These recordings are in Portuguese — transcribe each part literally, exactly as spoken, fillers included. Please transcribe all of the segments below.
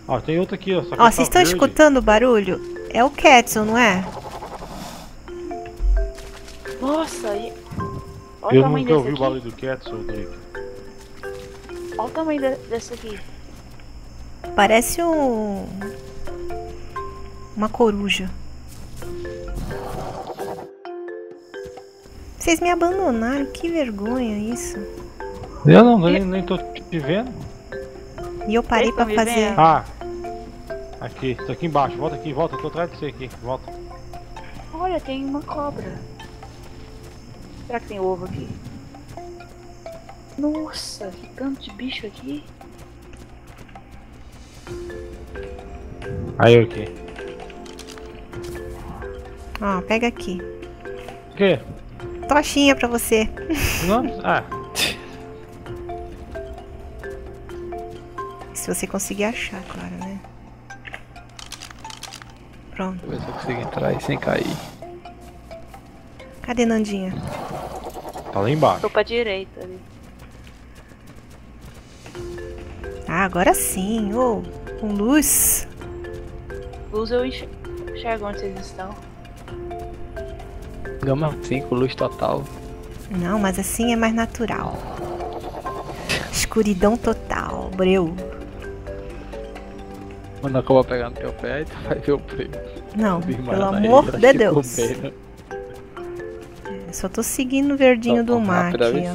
Ó, tem outro aqui, ó. Só que Ó, tá vocês estão verde. escutando o barulho? É o Ketson, não é? Nossa, e... olha Eu o tamanho nunca desse ouvi o aqui. barulho do Ketsu, Drake. Olha o tamanho de, desse aqui. Parece um... uma coruja. Vocês me abandonaram, que vergonha isso. Eu não, nem, nem tô te vendo. E eu parei Vocês pra tão me fazer... vendo? Ah, aqui, tô aqui embaixo, volta aqui, volta, eu tô atrás de você aqui, volta. Olha, tem uma cobra. Será que tem ovo aqui? Nossa, que tanto de bicho aqui. Aí eu aqui. Ó, pega aqui. O quê? Tochinha pra você. Não? Ah, Se você conseguir achar, claro, né? Pronto. Vou ver se eu consigo entrar aí sem cair. Cadê Nandinha? tá lá embaixo. Tô pra direita ali. Ah, agora sim. Ô, com luz. Luz eu enx- enxergo onde vocês estão. Gama cinco, luz total. Não, mas assim é mais natural. Escuridão total, breu. Quando a cobra pegar no teu pé, aí tu vai ver o prêmio. Não, Big pelo Maraná aí, amor tá de tipo Deus. bem, Eu só tô seguindo o verdinho Tá do bom, mar rápida aqui, vez.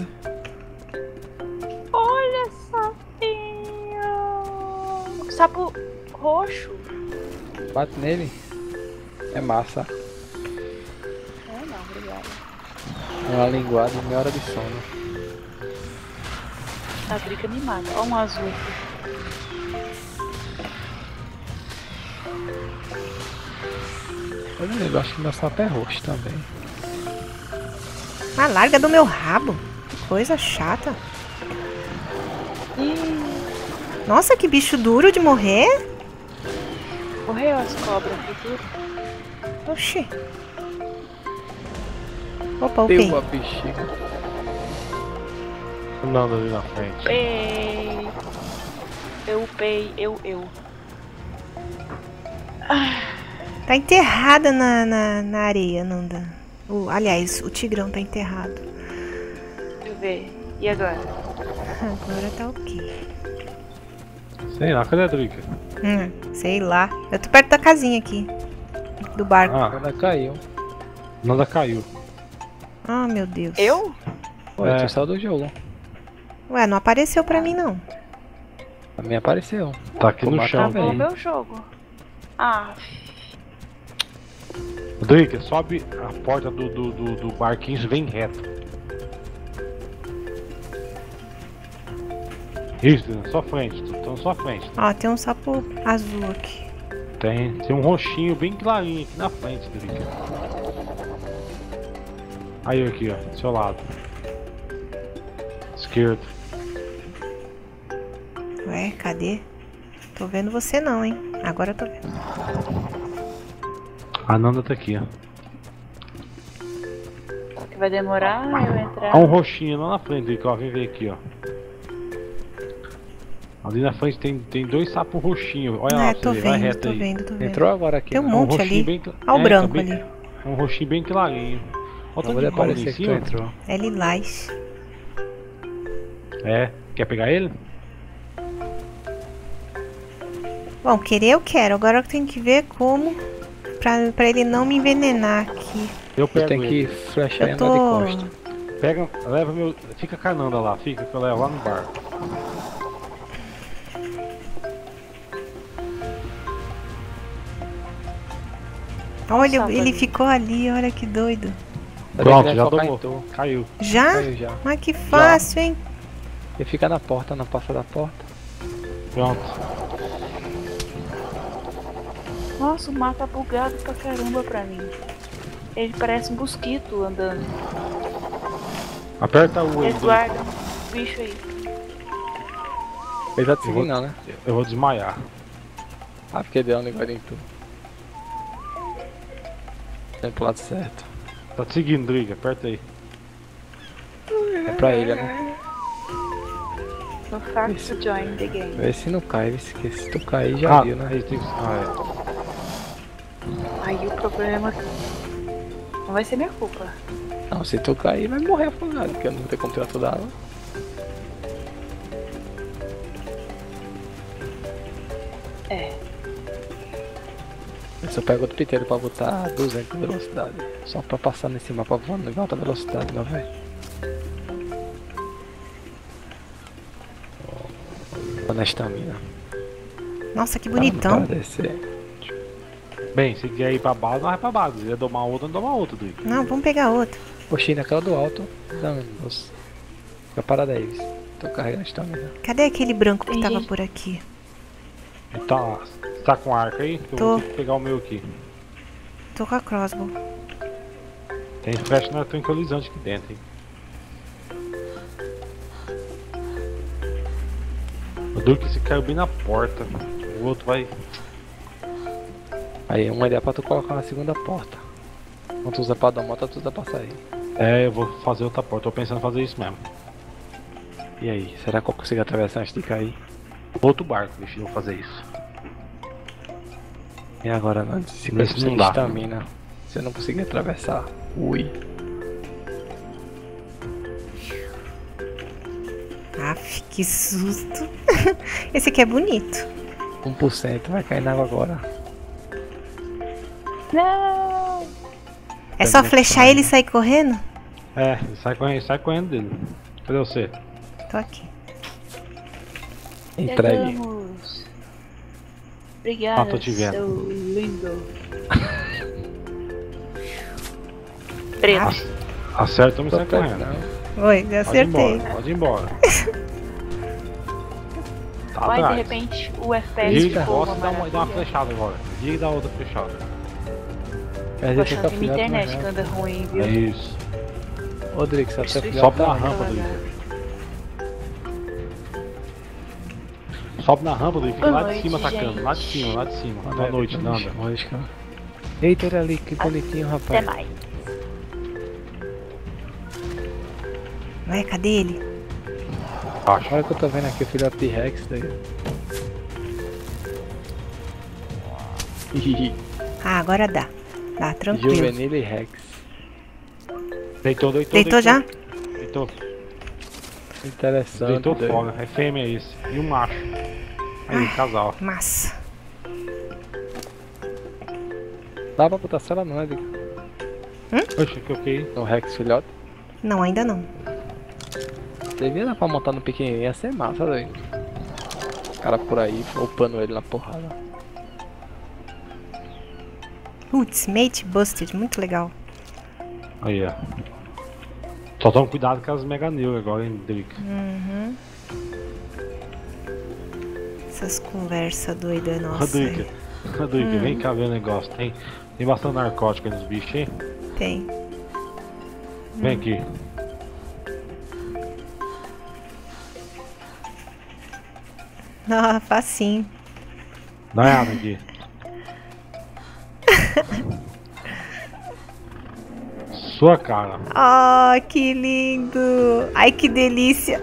ó. Olha, sapinho! Sapo roxo. Bate nele. É massa. É não, obrigada. É uma linguada e meia hora de sono. A Drica me mata. Olha um azul aqui. Olha, eu acho que meu sapo é roxo também. Ah, larga do meu rabo. Que coisa chata. Ih, Nossa, que bicho duro de morrer. morreu as cobras aqui tudo. Oxi. Opa, Deu upei. uma bexiga. Não, ali na frente. Upei. Eu upei, eu, eu. Tá enterrada na, na, na areia, Nanda. O, aliás, o tigrão tá enterrado. Deixa eu ver. E agora? Agora tá ok. Sei lá, cadê a Drica? Hum, sei lá. Eu tô perto da casinha aqui. Do barco. Ah, Ela caiu. nada caiu. Ah, meu Deus. Eu? Pô, É. tu saiu do jogo. Ué, não apareceu pra mim, não. A minha apareceu. Tá aqui Vou no matar chão. velho. Vamos ver o jogo. Ah, Drica, sobe a porta do, do, do, do barquinho e vem reto. Isso, na sua frente, tô na sua frente. Ó, tem um sapo azul aqui. Tem, tem um roxinho bem clarinho aqui na frente, Drica. Aí eu aqui, ó, do seu lado. Esquerdo. Ué, cadê? Tô vendo você não, hein? Agora eu tô vendo. A Nanda tá aqui, ó. que vai demorar eu entrar. Há um roxinho lá na frente, Drica, ó, vem ver aqui, ó. Ali na frente tem, tem dois sapos roxinhos. Olha lá, É, pra tô você ver, vai vendo, reto tô aí. vendo, tô vendo. Entrou agora aqui. Tem um né? monte roxinho ali. bem cla- Olha o é, branco tá bem- ali. Um roxinho bem clarinho. Olha o Não tanto vai de cobra ali aparecer em que tu cima. entrou. É lilás. É, quer pegar ele? Bom, querer eu quero. Agora eu tenho que ver como pra, pra ele não me envenenar aqui. Eu Tu pego tem ele. que flechar e Eu andar tô... de costa. Pega, leva meu. Fica com a Nanda lá, fica que eu levo lá no bar. Olha, Nossa, ele ali. ficou ali, olha que doido. Pronto, Ele já vai focar tomou. em tu. Caiu. Já? Caiu já. Mas que fácil, hein? Ele fica na porta, na passa da porta. Pronto. Nossa, o mar tá bugado pra caramba pra mim. Ele parece um mosquito andando. Aperta o aí, Eles guardam o bicho aí. Ele tá te Eu vou- seguindo não, né? Eu vou desmaiar. Ah, porque deu um negócio em tu. Tem pro lado certo. Tá te seguindo, Driga, aperta aí. É pra ele, né? No fact to join the game. Vê se não cai, vê se, se tu cair já Ah, viu, né? aí tem que... Ah, Aí o problema não vai ser minha culpa. Não, se tu cair vai morrer afogado, porque eu não vou ter como tirar toda a água. É. Eu só pego outro piteiro pra botar duzentos de velocidade. Só pra passar nesse mapa voando em alta velocidade, meu velho. Tô na estamina. Nossa, que Tá, bonitão. não quero descer. bem, se quer ir pra base, não vai pra base. Se quer domar outra, não doma outra, Duque. Não, vamos pegar outro. Oxi, naquela do alto. Não, moço. Fica parada aí, viu? Tô carregando a estamina. Cadê aquele branco que Tem tava gente- por aqui? Tá, tá com arco aí? Que eu Tô. vou ter que pegar o meu aqui. Tô com a crossbow. Tem flash na tranquilizante aqui dentro, hein. O Duque se caiu bem na porta. O outro vai... Aí uma ideia pra tu colocar na segunda porta. Quando tu usa pra dar moto, tu usa pra sair. É, eu vou fazer outra porta. Tô pensando em fazer isso mesmo. E aí, será que eu consigo atravessar antes de cair? Outro barco, bicho, eu vou fazer isso. E agora não, de cinquenta por Esse cento não de dá. estamina. Se eu não conseguir atravessar. Ui. Aff, que susto. Esse aqui é bonito. um por cento vai cair na água agora. Não! É só Também flechar tá, ele e né? sair correndo? É, sai correndo, sai correndo dele. Cadê você? Tô aqui. Entregue. Chegamos. Obrigada, Ah, tô te vendo. seu lindo. Preto. Acerta e Tô sai perto, correndo. não. Oi, já Pode ir acertei. embora, pode ir embora. Tá Vai de atrás. repente o F P S Liga, ficou gosta uma e dá uma, dá uma maravilha. flechada agora. Liga e dá outra flechada. Quer Tô dizer, achando tem que minha afilhado, internet que mas anda ruim, É viu? isso. não. Rodrigo, você Isso, até isso. Sobe na Tá rampa, devagar. Duque. Sobe na rampa, Duque. Fica Boa lá de cima noite, atacando. Lá de gente. cima, lá de cima. Boa Boa noite, Nanda. Eita, olha ali, que bonitinho, Até rapaz. mais. Ué, cadê ele? Acho. Olha que eu tô vendo aqui o filhote de Rex daí. Ah, agora dá. Dá, tranquilo. Juvenil e Rex. Deitou, deitou, Deitou já? Deitou, Interessante. deitou doido. fora. É fêmea esse. E um macho. Aí, casal. Massa. Dá pra botar cela não, né? Digo? Oxe, que ok. No Rex filhote. Não, ainda não. Devia dar pra montar no pequenininho, ia ser massa, doido. O cara por aí, upando ele na porrada. Putz, Mate Busted, muito legal. Aí, ó. Só toma cuidado com as Mega Neuro agora, hein, Drick. Uhum. Essas conversas doidas, nossa. Rodrigo, Rodrigo, vem cá ver o negócio. Tem, tem bastante narcótico aí nos bichos, hein? Tem. Vem aqui. Ah, facinho. Dá uma olhada aqui. Sua cara. Oh, que lindo. Ai, que delícia.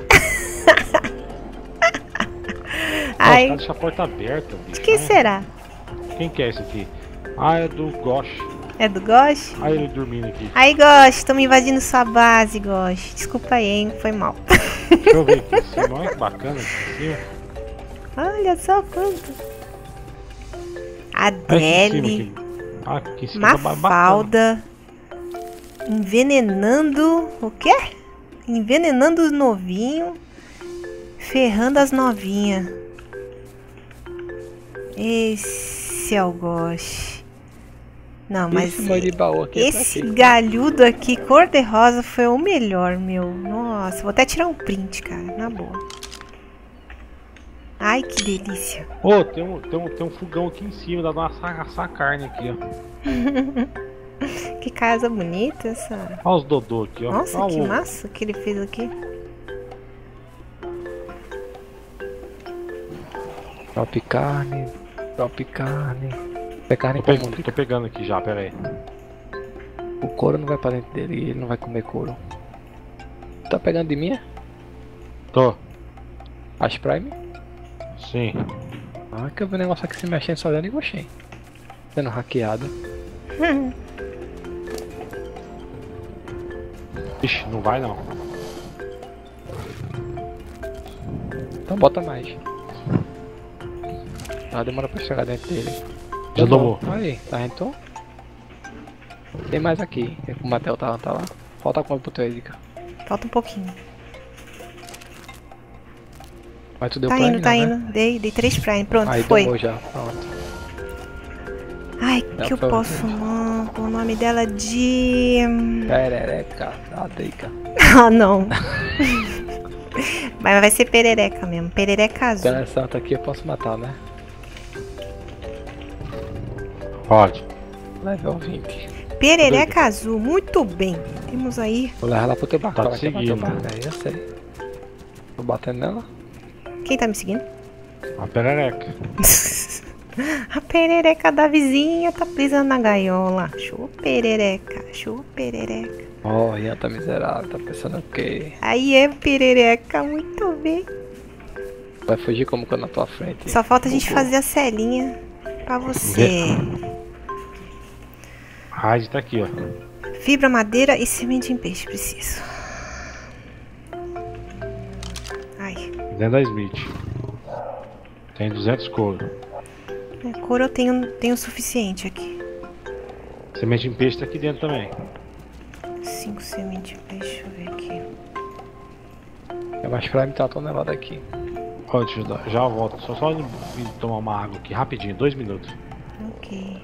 Ai. Ai, Tá deixa a porta aberta, bicho. de quem Ai, será? Quem que é esse aqui? Ah, é do Gosh. É do Gosh? Olha ele dormindo aqui. Ai, Gosh, tô me invadindo sua base, Gosh. Desculpa aí, hein, foi mal. Deixa eu ver aqui em cima. Olha que bacana aqui em cima. Olha só quanto. Olha aqui em cima Adele, aqui. Ah, aqui em cima tá ba- bacana. Mafalda, envenenando, o quê? Envenenando os novinhos, ferrando as novinhas. Esse é o Gosh. Não, mas Esse molho de baú aqui é pra esse quê? galhudo aqui, cor de rosa, foi o melhor, meu. Nossa, vou até tirar um print, cara, na boa. Ai, que delícia. Ô, tem, um, tem, um, tem um fogão aqui em cima, dá pra assar, assar a carne aqui, ó. Que casa bonita essa. Olha os dodô aqui, ó. Nossa, Olha que o ovo. massa que ele fez aqui. Drop carne, drop carne. É carne Tô, pra pe- mundo. tô pegando aqui já, pera aí. O couro não vai pra dentro dele e ele não vai comer couro. Tá pegando de mim? é? Tô. As Prime? Sim. Ah, que eu vi um negócio aqui se mexendo só dentro e gostei. Sendo hackeado. Hum. Ixi, não vai não. Então bota mais. Ah, demora pra chegar dentro dele. Já domou. Aí, tá então? Tem mais aqui. O Matheus tá, tá lá. Falta quanto pro teu aí, Zica? Falta um pouquinho. Mas tu deu Tá Prime, indo, tá não, indo. né? Dei, dei três Prime. Pronto, Aí foi. domou já. Pronto. Ai, Já que eu foi, posso foi. não, o nome dela de... Perereca. Ah, Dica. Ah, não. Mas vai ser perereca mesmo. Perereca azul. Então essa outra aqui eu posso matar, né? Pode. Level vinte. Perereca azul. Muito bem. Temos aí... Vou levar lá pro teu barco. Tá Ela te quer bater o seguindo. barco aí, eu sei. Tô batendo nela. Quem tá me seguindo? A perereca. A perereca da vizinha tá pisando na gaiola. Show perereca. Show perereca. Oh, Ian tá miserável. Tá pensando o quê? Aí é perereca. Muito bem. Vai fugir como que eu na tua frente. Só falta a gente Bubu. fazer a celinha pra você. Raid tá aqui, ó. Fibra, madeira e semente em peixe. Preciso. Ai. Dentro da Smith. Tem duzentos couro. É, couro eu tenho, tenho o suficiente aqui. Semente em peixe tá aqui dentro também. Cinco sementes de peixe. Deixa eu ver aqui. É mais pra me tá tonelada aqui. Ó, deixa eu dar- já volto. Só só vir tomar uma água aqui rapidinho, dois minutos. Ok.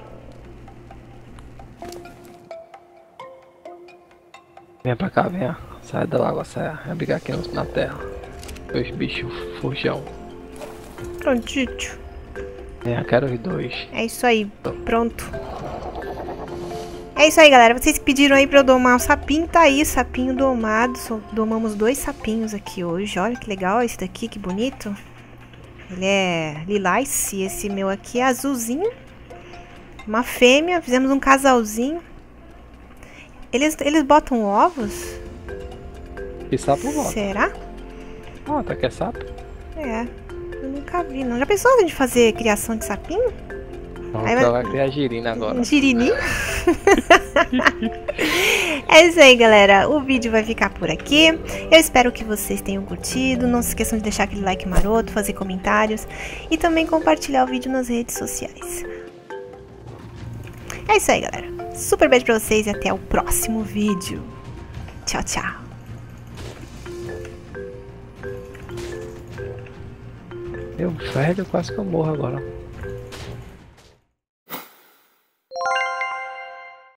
Vem pra cá, vem. Sai da água, sai. Vai brigar aqui no- na terra. Dois bichos fujão. Prontinho. Vem, quero os dois. É isso aí. Pronto. É isso aí, galera. Vocês pediram aí pra eu domar o sapinho. Tá aí, sapinho domado. Só domamos dois sapinhos aqui hoje. Olha que legal esse daqui, que bonito. Ele é lilás e esse meu aqui é azulzinho. Uma fêmea. Fizemos um casalzinho. Eles, eles botam ovos? E sapo volta. Será? Ah, tá quer sapo? É. Eu nunca vi, não. Já pensou a gente fazer criação de sapinho? Então Aí ela vai- vai criar girina agora. Um girininho? É isso aí, galera. O vídeo vai ficar por aqui. Eu espero que vocês tenham curtido. Não se esqueçam de deixar aquele like maroto, fazer comentários e também compartilhar o vídeo nas redes sociais. É isso aí, galera. Super beijo pra vocês e até o próximo vídeo. Tchau, tchau. Meu velho, quase que eu morro agora.